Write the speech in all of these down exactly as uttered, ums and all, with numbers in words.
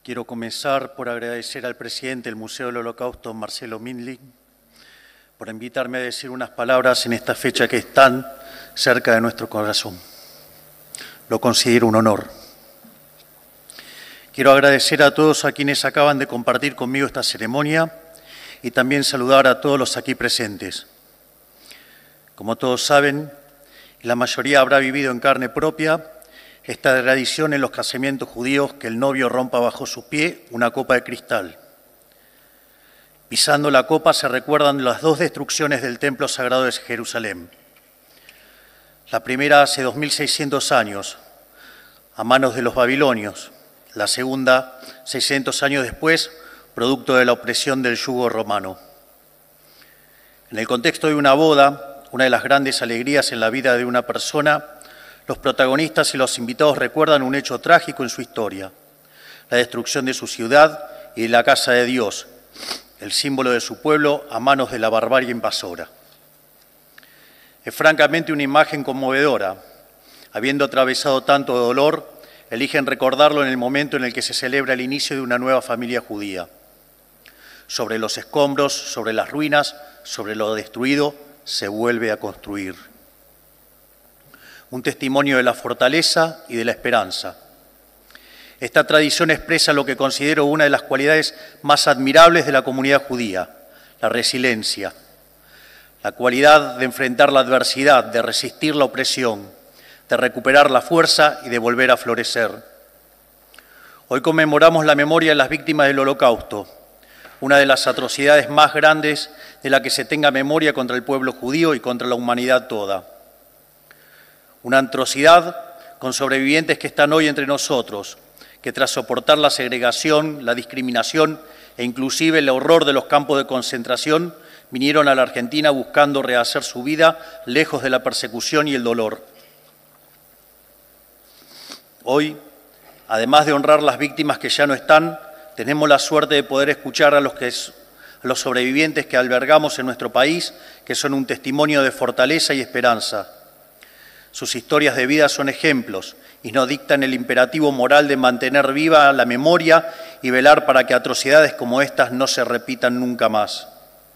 Quiero comenzar por agradecer al presidente del Museo del Holocausto, Marcelo Mindling, por invitarme a decir unas palabras en esta fecha que es tan cerca de nuestro corazón. Lo considero un honor. Quiero agradecer a todos a quienes acaban de compartir conmigo esta ceremonia y también saludar a todos los aquí presentes. Como todos saben, y la mayoría habrá vivido en carne propia, esta tradición en los casamientos judíos que el novio rompa bajo su pie una copa de cristal. Pisando la copa se recuerdan las dos destrucciones del Templo Sagrado de Jerusalén. La primera hace dos mil seiscientos años, a manos de los babilonios. La segunda, seiscientos años después, producto de la opresión del yugo romano. En el contexto de una boda, una de las grandes alegrías en la vida de una persona, los protagonistas y los invitados recuerdan un hecho trágico en su historia, la destrucción de su ciudad y de la casa de Dios, el símbolo de su pueblo a manos de la barbarie invasora. Es francamente una imagen conmovedora. Habiendo atravesado tanto dolor, eligen recordarlo en el momento en el que se celebra el inicio de una nueva familia judía. Sobre los escombros, sobre las ruinas, sobre lo destruido, se vuelve a construir. Un testimonio de la fortaleza y de la esperanza. Esta tradición expresa lo que considero una de las cualidades más admirables de la comunidad judía, la resiliencia, la cualidad de enfrentar la adversidad, de resistir la opresión, de recuperar la fuerza y de volver a florecer. Hoy conmemoramos la memoria de las víctimas del Holocausto, una de las atrocidades más grandes de la que se tenga memoria contra el pueblo judío y contra la humanidad toda. Una atrocidad con sobrevivientes que están hoy entre nosotros, que tras soportar la segregación, la discriminación e inclusive el horror de los campos de concentración, vinieron a la Argentina buscando rehacer su vida lejos de la persecución y el dolor. Hoy, además de honrar las víctimas que ya no están, tenemos la suerte de poder escuchar a los, que, a los sobrevivientes que albergamos en nuestro país, que son un testimonio de fortaleza y esperanza. Sus historias de vida son ejemplos y nos dictan el imperativo moral de mantener viva la memoria y velar para que atrocidades como estas no se repitan nunca más.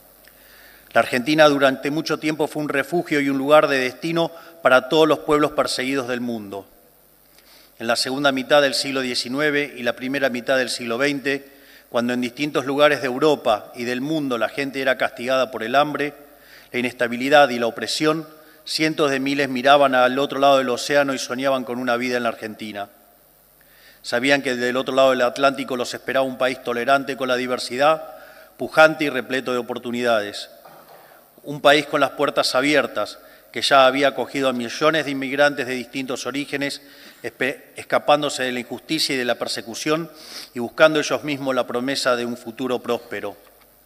La Argentina durante mucho tiempo fue un refugio y un lugar de destino para todos los pueblos perseguidos del mundo. En la segunda mitad del siglo diecinueve y la primera mitad del siglo veinte, cuando en distintos lugares de Europa y del mundo la gente era castigada por el hambre, la inestabilidad y la opresión, cientos de miles miraban al otro lado del océano y soñaban con una vida en la Argentina. Sabían que del otro lado del Atlántico los esperaba un país tolerante con la diversidad, pujante y repleto de oportunidades. Un país con las puertas abiertas, que ya había acogido a millones de inmigrantes de distintos orígenes, escapándose de la injusticia y de la persecución y buscando ellos mismos la promesa de un futuro próspero.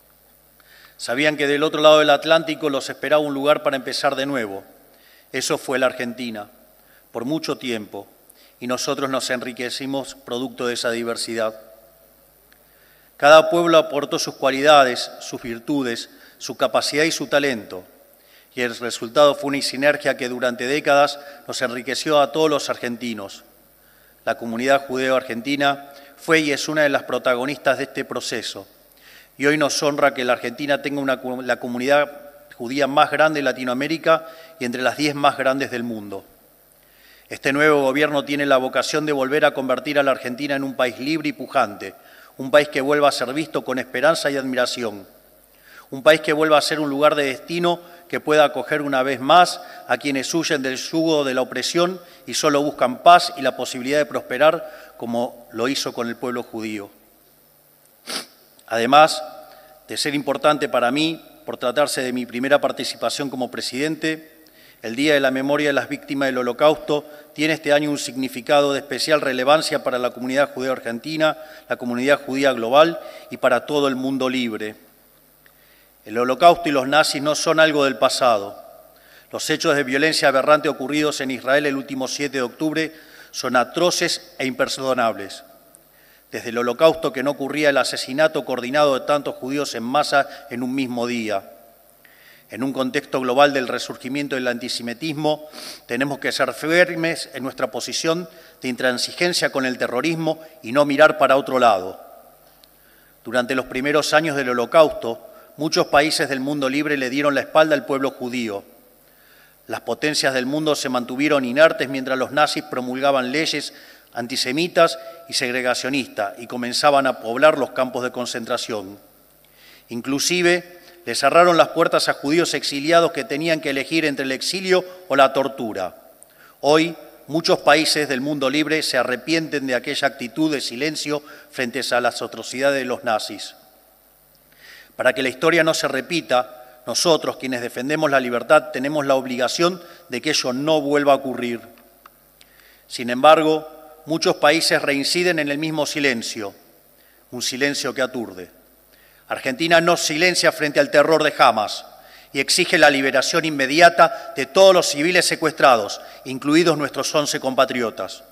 Sabían que del otro lado del Atlántico los esperaba un lugar para empezar de nuevo. Eso fue la Argentina, por mucho tiempo, y nosotros nos enriquecimos producto de esa diversidad. Cada pueblo aportó sus cualidades, sus virtudes, su capacidad y su talento, y el resultado fue una sinergia que durante décadas nos enriqueció a todos los argentinos. La comunidad judeo-argentina fue y es una de las protagonistas de este proceso, y hoy nos honra que la Argentina tenga una, la comunidad judía más grande de Latinoamérica y entre las diez más grandes del mundo. Este nuevo gobierno tiene la vocación de volver a convertir a la Argentina en un país libre y pujante, un país que vuelva a ser visto con esperanza y admiración, un país que vuelva a ser un lugar de destino que pueda acoger una vez más a quienes huyen del yugo de la opresión y solo buscan paz y la posibilidad de prosperar como lo hizo con el pueblo judío. Además de ser importante para mí, por tratarse de mi primera participación como presidente, el Día de la Memoria de las Víctimas del Holocausto tiene este año un significado de especial relevancia para la comunidad judeo-argentina, la comunidad judía global y para todo el mundo libre. El Holocausto y los nazis no son algo del pasado. Los hechos de violencia aberrante ocurridos en Israel el último siete de octubre son atroces e imperdonables. Desde el Holocausto que no ocurría el asesinato coordinado de tantos judíos en masa en un mismo día. En un contexto global del resurgimiento del antisemitismo, tenemos que ser firmes en nuestra posición de intransigencia con el terrorismo y no mirar para otro lado. Durante los primeros años del Holocausto, muchos países del mundo libre le dieron la espalda al pueblo judío. Las potencias del mundo se mantuvieron inertes mientras los nazis promulgaban leyes antisemitas y segregacionistas y comenzaban a poblar los campos de concentración. Inclusive, le cerraron las puertas a judíos exiliados que tenían que elegir entre el exilio o la tortura. Hoy, muchos países del mundo libre se arrepienten de aquella actitud de silencio frente a las atrocidades de los nazis. Para que la historia no se repita, nosotros, quienes defendemos la libertad, tenemos la obligación de que ello no vuelva a ocurrir. Sin embargo, muchos países reinciden en el mismo silencio, un silencio que aturde. Argentina no silencia frente al terror de Hamas y exige la liberación inmediata de todos los civiles secuestrados, incluidos nuestros once compatriotas.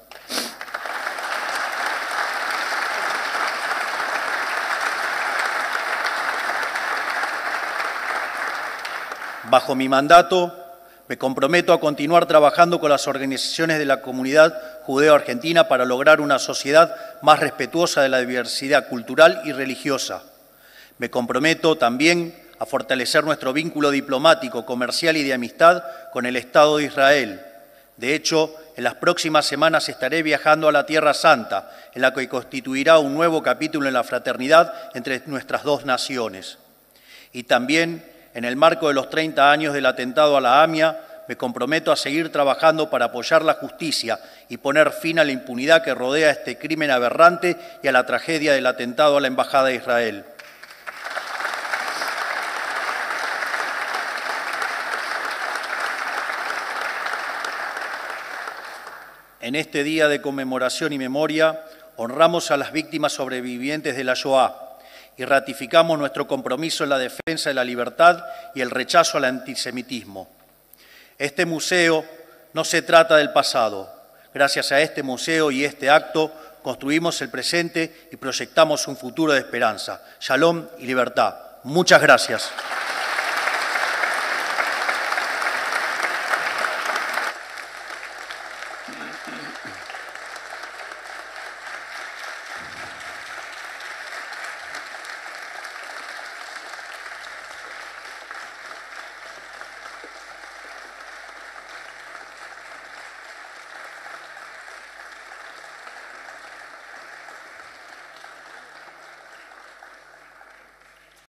Bajo mi mandato, me comprometo a continuar trabajando con las organizaciones de la comunidad judeo-argentina para lograr una sociedad más respetuosa de la diversidad cultural y religiosa. Me comprometo también a fortalecer nuestro vínculo diplomático, comercial y de amistad con el Estado de Israel. De hecho, en las próximas semanas estaré viajando a la Tierra Santa, en la que constituirá un nuevo capítulo en la fraternidad entre nuestras dos naciones. Y también, en el marco de los treinta años del atentado a la AMIA, me comprometo a seguir trabajando para apoyar la justicia y poner fin a la impunidad que rodea este crimen aberrante y a la tragedia del atentado a la Embajada de Israel. En este día de conmemoración y memoria, honramos a las víctimas sobrevivientes de la Shoah y ratificamos nuestro compromiso en la defensa de la libertad y el rechazo al antisemitismo. Este museo no se trata del pasado. Gracias a este museo y este acto, construimos el presente y proyectamos un futuro de esperanza. Shalom y libertad. Muchas gracias.